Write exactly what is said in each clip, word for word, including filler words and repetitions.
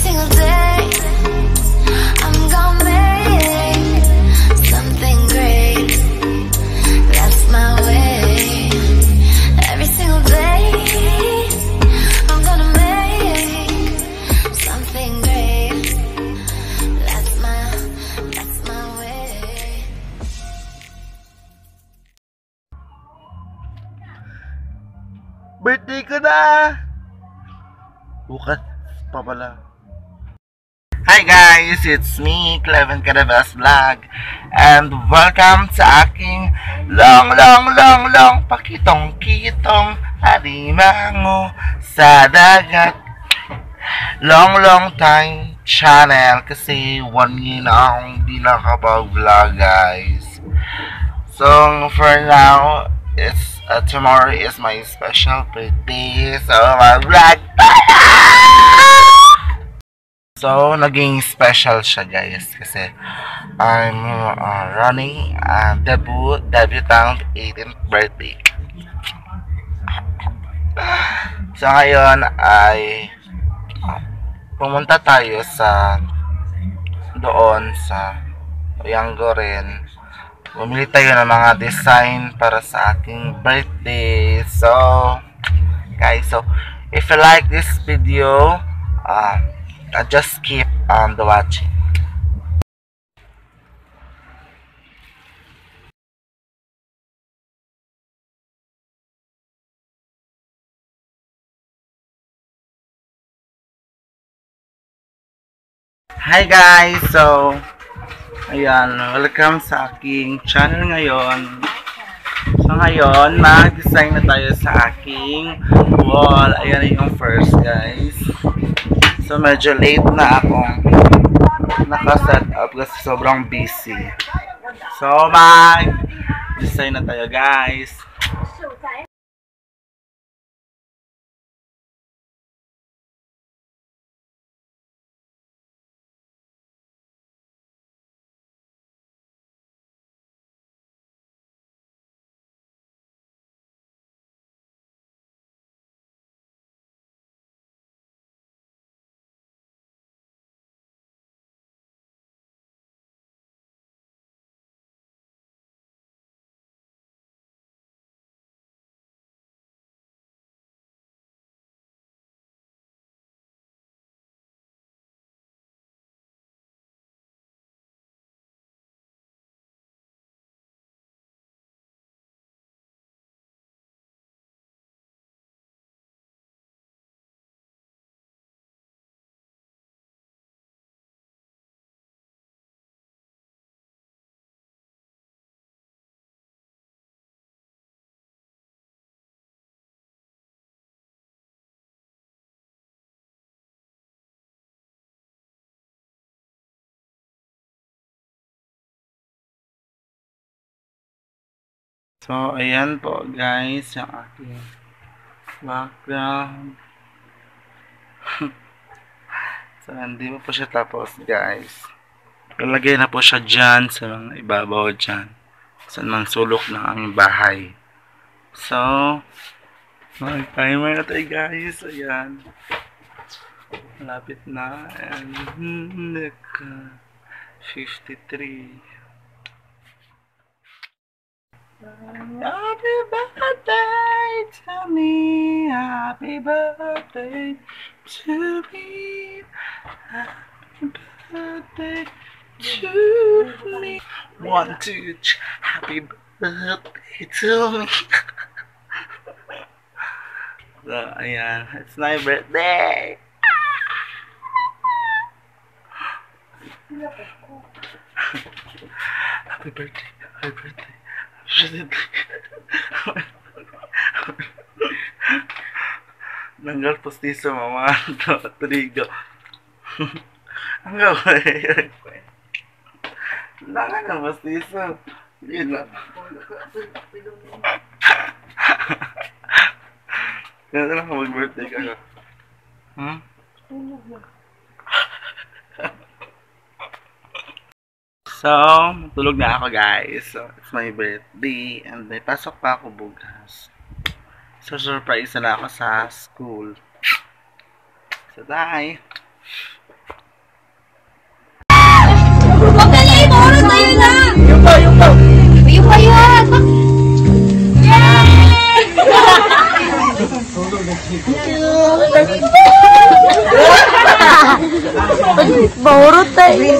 single day I'm gonna make something great. That's my way. Every single day I'm gonna make something great. That's my, that's my way. Birthday ko na! Bukas pa pala. Hi guys! It's me, Cleven Carabas Vlog. And welcome sa aking long, long, long, long pakitong-kitong alimango sa dagat. Long, long time channel kasi one year na akong di nakapag-vlog, guys. So, for now, it's uh, tomorrow is my special birthday. So, mag-vlog tayo! So, naging special siya, guys, kasi I'm uh, running uh, debut, debutant eighteenth birthday. So, ngayon ay uh, pumunta tayo sa doon sa Yango rin. Bumili tayo ng mga design para sa aking birthday. So, guys, so if you like this video, uh, Uh, just keep on the watching. Hi guys! So, ayan, welcome sa aking channel ngayon. So ngayon, mag-design na tayo sa aking wall. Ayan yung first, guys. So, medyo late na akong naka-set up kasi sobrang busy. So, mag-design na tayo, guys. So, ayan po, guys, yung aking background. So, hindi pa po siya tapos, guys. Lalagay na po siya dyan sa mga ibabaw dyan. Sa mga sulok ng aming bahay. So, mag-timer na tayo, guys. Ayan. Malapit na. And, fifty-three. Happy birthday to me, happy birthday to me, happy birthday to me. One, two, three, happy birthday to me. So, ayan, it's my birthday. Happy birthday, happy birthday. Nanggal postizo mama trigo. Ang gawin. Nangan ang postizo. Yun lang. Kaya lang mag-birthday ka ka. Hmm? So, tulog na ako, guys. So, it's my birthday. And may pasok pa ako bukas. So, surprise na ako sa school. So, bye! Yung bayot! Baurot tayo.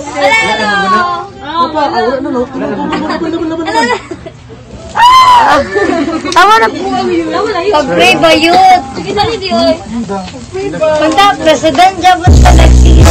Tama na. Pag-pray bayot. Punta, president dyan ba sa nagsis?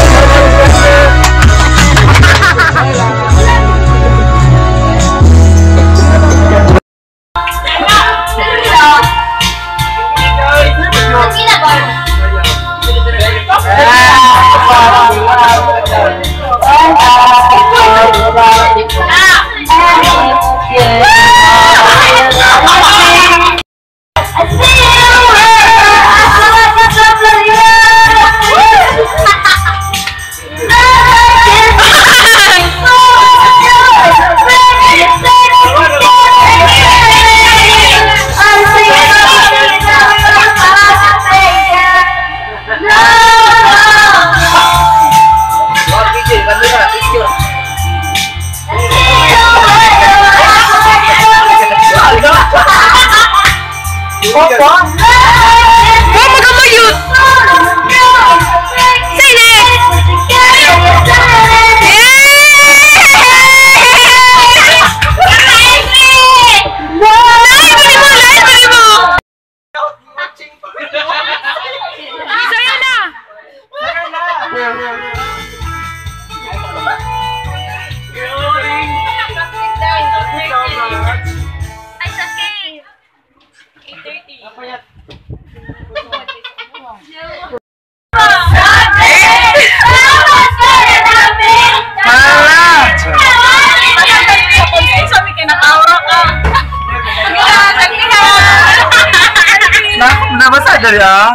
Nabasa dari ah.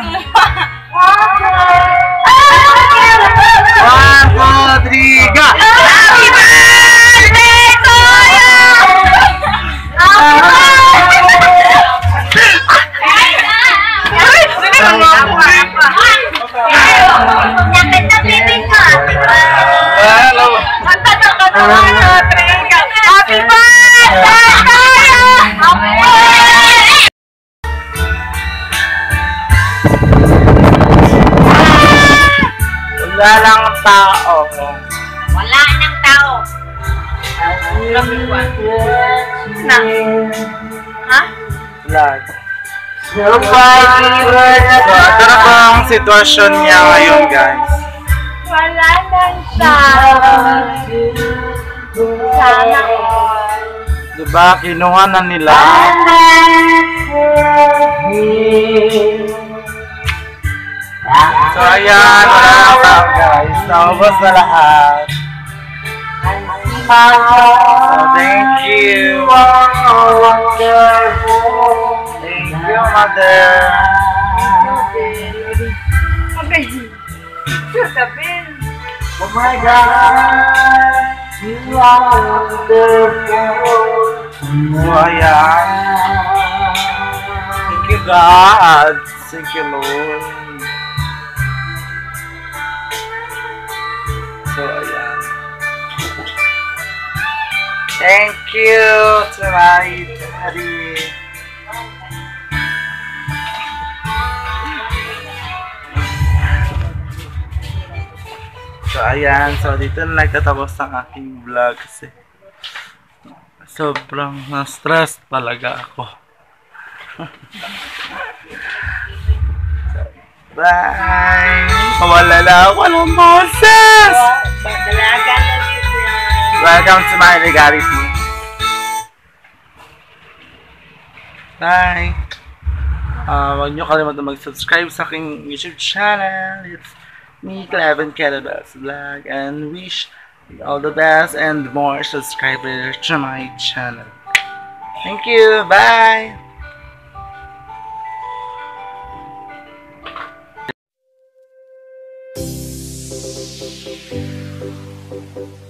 One, two, three, go! Happy birthday to Happy Wala lang tao. Wala nang tao. Na. Ha? Vlog. Ito na po ang sitwasyon niya ngayon, guys. Wala nang tao. Sana. Diba, kinuha na nila. So ayan, wala na tao, guys. Naubos na lahat. So thank you. Thank you, mother. Oh my God, you are wonderful. So ayan. Thank you, God. Thank you, Lord. So, ayan. Thank you to my daddy. So, ayan. So, dito na nagtatapos ang aking vlog kasi sobrang na-stress talaga ako. Bye! Wala na ako ng boses! Welcome to my legality. Bye! Uh, huwag nyo kalimutan mag-subscribe sa aking YouTube channel. It's me, Cleven Cadabas Vlog, and wish all the best and more subscribers to my channel. Thank you! Bye! Thank you.